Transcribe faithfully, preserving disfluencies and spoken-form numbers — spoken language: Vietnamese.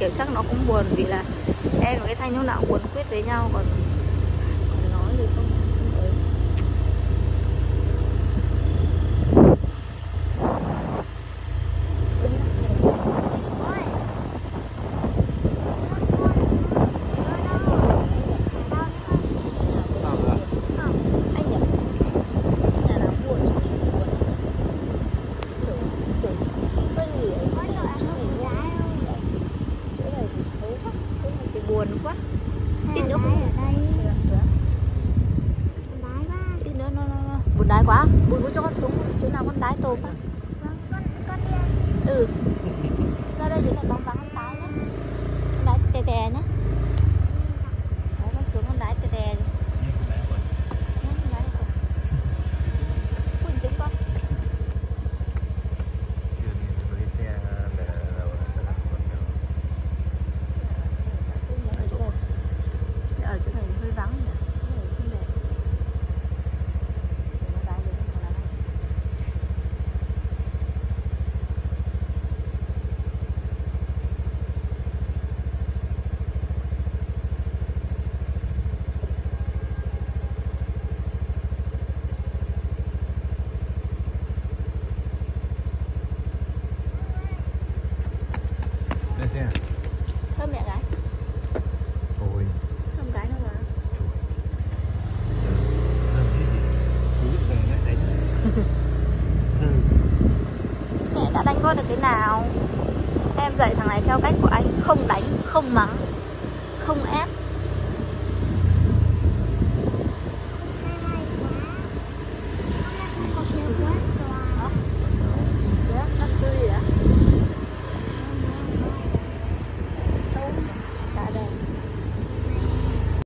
kiểu chắc nó cũng buồn vì là em và cái Thanh lúc nào cũng buồn khuyết với nhau, còn còn nói thì không không ấy. Buồn quá. Tí nữa không? Tí nữa nó, nó, nó. Buồn đái quá. Bùi bùi cho con xuống chỗ nào con đái tô quá. Ừ. Ra đây chỗ này vắng vắng con đái nhá. Con đái tè tè nhá. Đấy, con xuống con đái tè tè. Thơm mẹ gái. Ôi. Thơm gái nó mà. Mẹ đã đánh con được thế nào? Em dạy thằng này theo cách của anh, không đánh, không mắng, không ép.